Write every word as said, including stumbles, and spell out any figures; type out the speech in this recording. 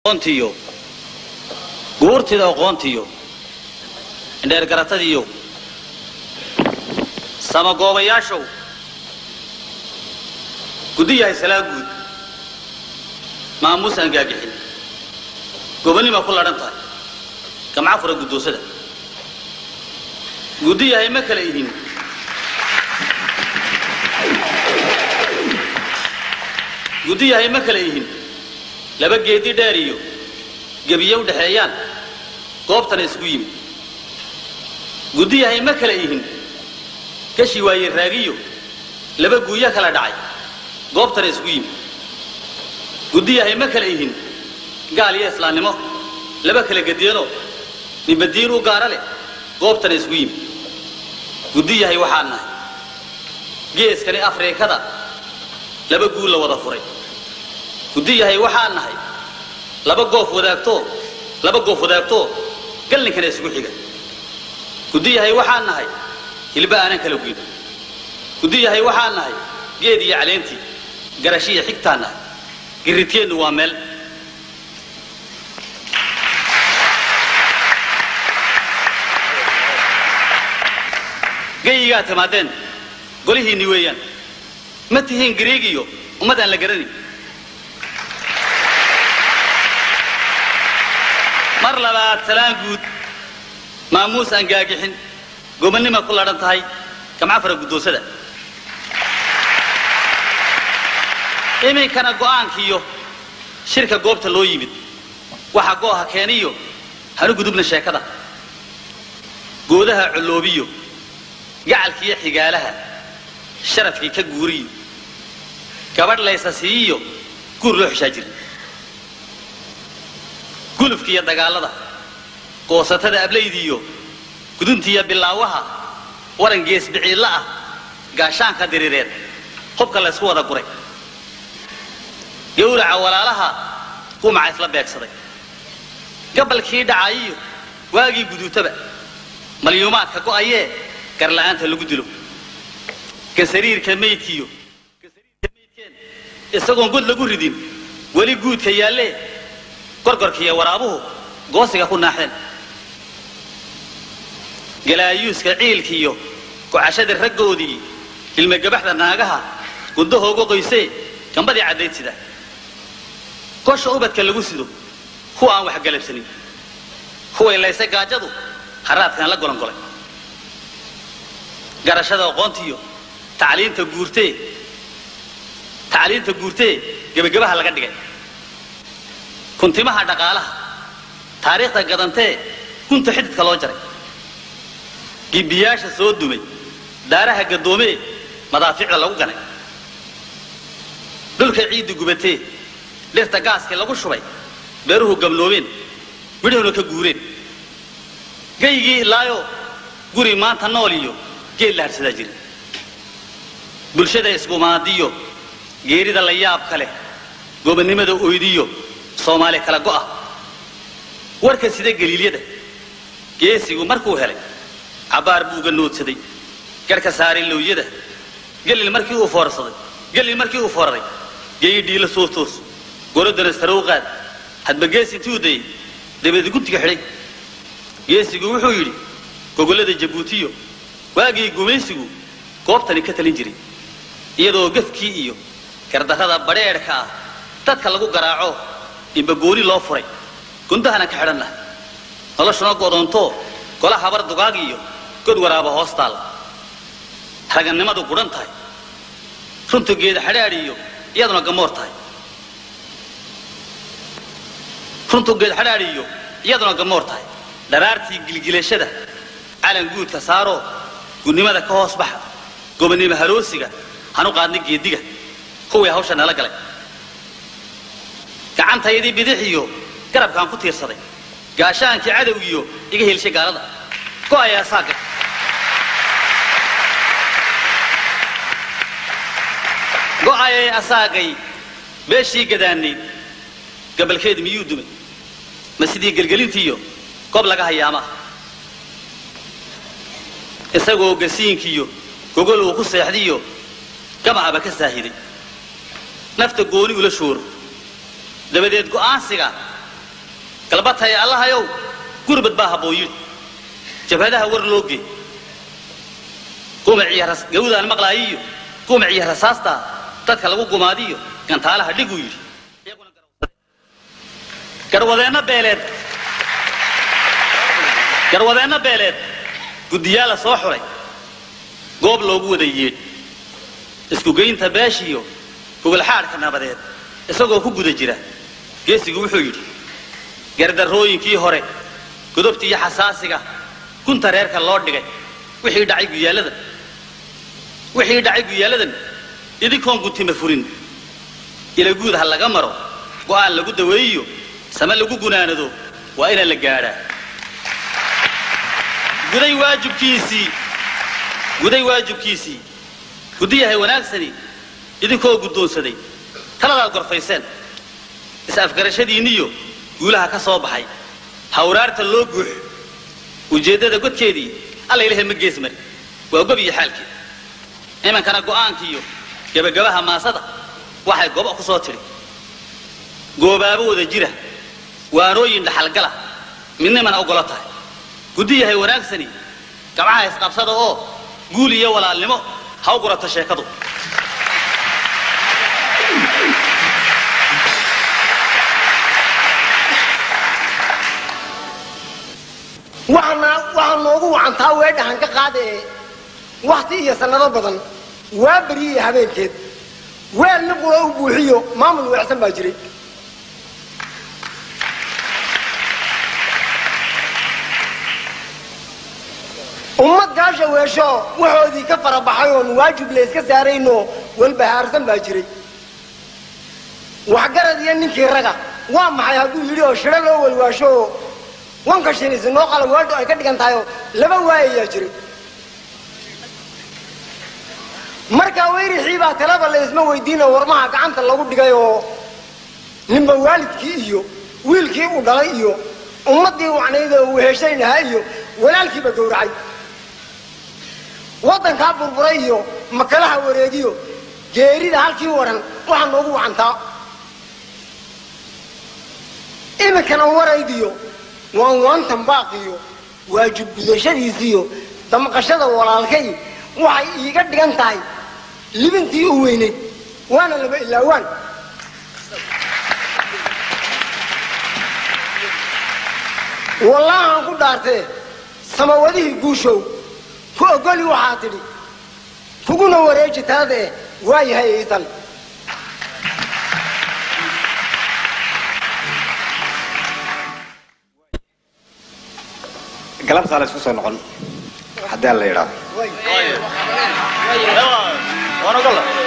قنتيو قورتي ذا قنتيو عندنا كرتة ديو سما قوة ياشو قدية سلام قد ما موسى نجاجحين قبلني ما كل عرنتها كم عفرة قدوسة ده قدية هي مكليهين قدية هي مكليهين لبقى جدي داريو جبيو دحيان قابتنا اسقيم قدية هي مكليهين كشي واي الراجيو لبقى جويا كلا داعي قابتنا اسقيم قدية هي مكليهين قال يا إسلام لبقى كلا جديانو نبديرو قارله قابتنا اسقيم قدية هي وحنا جيس كني أفريقيا ده لبقى جول وضع فري قدية هي وحنا هي لبقى قف وداكتو لبقى قف وداكتو قال لي كنا اسقو حاجة قدية هي وحنا هي اللي بقى أنا كلو جيد قدية هي وحنا هي جيدي علينتي قرشية حكتانا قريتين وامل جاي جات مادن قولي هي نويان متى هين غريغيو ومدى لا غراني مر لبات سلام غود ماموس ان غاغخين غومنيما كل ارنتahay كما عفر غدوسدا ايمي كان go'aankiyo shirka goobta loo yimid waxa gooha keeniyo hanu gudubna sheekada goodaha culoobiyo gacalkiyo xigaalaha sharafkii ka guuriyo gabadh laysa siiyo guur loo xishaa jir gulufkiyo dagaalada qoosatada ablaydiyo guduntiya bilaawaha waran gees biciila ah gaashaanka diriireed qobka la isku wada guray yowraca walaalaha qumaca isla beegsaday gabalkii dhacayo waagii gudutaba malyuumaadka go'ayee garla'aanta lagu dilo kasariirka meydkiyo kasariirka meydkeen isagoon god lagu ridin weli guudka yaalle gorgorkiyo waraabuhu goosiga ku naaxeen galaayuuska ciilkiyo gocashada raggoodii ilma gabaxda naagaha gudahooga qoysee gambadii caddayd sida gosha ubadka lagu sido kuwa aan wax galabsanin kuway laysay gaajadu haraadkan la golan golay garashada aqoontiyo tacliinta guurtee tacliinta guurtee gabagabaha laga dhigay kuntimaha dhaqaalaha taariikhda gadantee kunta xididka loo jaray gibiyaasha soo dumay daaraha gadoomee madaaficda lagu ganay dhulka ciid gubatee dhirta gaaska lagu shubay beeruhu gabloobeen midhowna ka guureen gaygii laayo guri maanta nool iyo geel la harsada jira bulshada isku maadiyo geerida la yaab kale goobnimada ooydiyo Soomaali kala go'a warka sida galiilyada geesigu markuu helay abaar buu ganoodsaday garka saari looyada galil markii uu foorsaday galil markii uu fooray geeyidii la soo toos gorodana sarooqad hadba geesi tuuday dabad guntiga xidhay geesigu wuxuu yiri gogolada Jabuutiyo waagii gumaysigu goobtani ka talin jiray iyadoo gafkii iyo kardarada bareerka ah dadka lagu garaaco inba gooni loo furay gundahana ka xidhan noloshuna go'doonto gola habar dugaag iyo god waraaba hoostaal ragannimadu guran tahay runtu geed xadhaadhiyo iyaduna gamoor tahay runtu geed xadhaadhiyo iyaduna gamoor tahay daraartii gilgilashada calan guudka saaro gudnimada ka hoos baxa gobonimo haroosiga hanu qaadnay geediga kuwii hawsha nala galay gacantayadii bidixiyo garabkaan ku tiirsaday gaashaankii cadowgiyo iga helshay gaalada go'ayaa saaga go'ayay asaagay beeshii gadaanay gabalkeed miyuu dumay ma sidii gelgelintiyo goob laga hayaama isagoo gasiinkiyo gogol uu ku seexdiyo gamaaba ka saahiday nafta gooni ula shoor dabadeed go'aansiga قلبتها يا الله يو قربت باها بويل جبهتها ورلوقي قوم عيار جودا المقلايو قوم عيار رصاصتا تدخل لو قماديو كان تعالها دغو يري garwadeena beeleed garwadeena beeleed gudiyaala soo xuray goob loogu wadayeed isku geynta baashiyo gobol xaarka nabadeed isagoo ku guda jira geesigu wuxuu yiri gardarooyinkii hore gudubtii xasaasiga kunta reerka loo dhigay wixii dhacay guyaalada wixii dhacay guyaaladan idinkoon gutime furin ila guud hal laga maro go'aan lagu daweeyo sama lagu gunaanado waa ina la gaadha guday waajibkiisi guday waajibkiisi gudiyahay wanaagsani idinkoo gudoonsaday talada gorfayseen is afgarashadiiniyo guulaha ka soo baxay hawraarta loo guux ujeedada godkeedii alla ilaahay ma geesmar waa gobiyo xaalkii imankana go'aankiyo gabagabaha maasada waxay goob ku soo tiri goobaabo wada jira waarooyin dhaxal gala midna man ogolatahay gudiyahay wanaagsani gabcaha isqabsada oo guul iyo walaalnimo ha u gurato sheekadu waxna waxaan noogu wacantaa weedhahan ka qaadee waqti iyo sanado badan waa bariye habeenkeed weel naqula u buuxiyo maamul weecsan baa jiray ummad gaasha weesho waxoodii ka farabaxay oo waajib la iska saarayno walbahaarsan baa jiray wax garad iyo ninkii raga waa maxay hadduu yidhi oo shiro loo walwaasho wanka shiniisi noo qala waadho ay ka dhigan tahay laba waayayaa jiray markaa weyrixii baa talaba la isma weydiina warmaha gacanta lagu dhigay oo ninba waalidkii iyo wiilkii u dhalay iyo ummaddii wacnayd oo uu heshaynahaa iyo walaalkiiba gowracay waddankaa burburay iyo makalaha wareegiyo geerida halkii waran waxaa noogu wacantaa iminkana waraydiyo waan waantan baaqiyo waajib gudashadiisiyo damqashada walaalkay waxay iiga dhigan tahay libintii u weyneyd waana laba ilaawaan wallaahaan ku dhaartee samawadihii guushow ku ogoli waxaa tidhi kuguna wareeji taade waa yahay iital قلبت على سوسة نقول حد الله يراه. وانا قال